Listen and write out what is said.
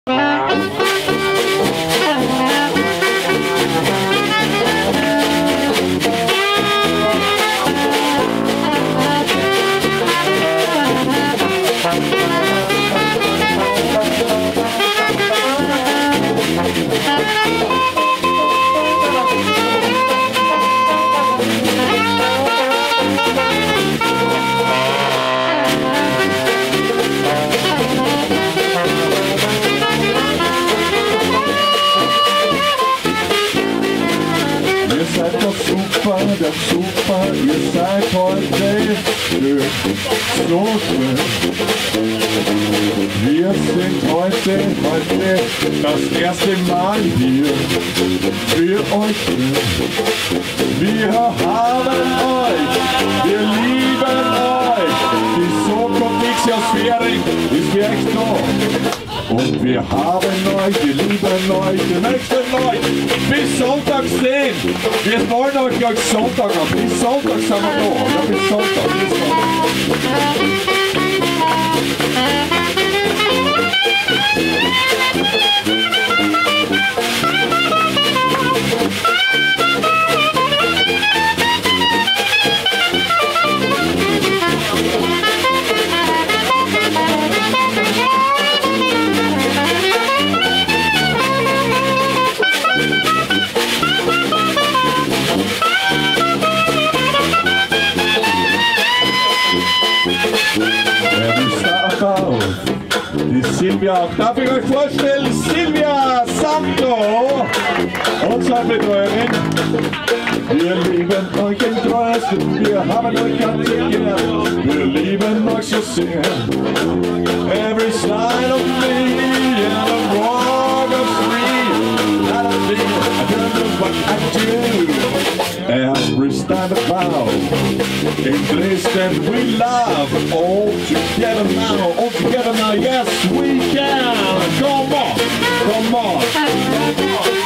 Doch super, ihr seid heute schön, so schön. Wir sind heute das erste Mal hier für euch schön. Wir haben euch, wir lieben euch. Die Soko-Dixia-Sphäre ist für euch da. Und wir haben euch, wir lieben euch, wir möchten euch bis Sonntag sehen. Wir wollen euch Sonntag haben. Bis Sonntag sind wir da. Ja, bis Sonntag. Bis die Silvia, darf ich euch vorstellen, Silvia Santo, unsere Betreuerin. Wir lieben euch im Trösten, wir haben euch ganz gern, wir lieben euch so sehr. Every side of me and a walk of free, not a thing, I don't know what I do. Every stand about in Dresden we love, all together now, yes we can, come on, come on.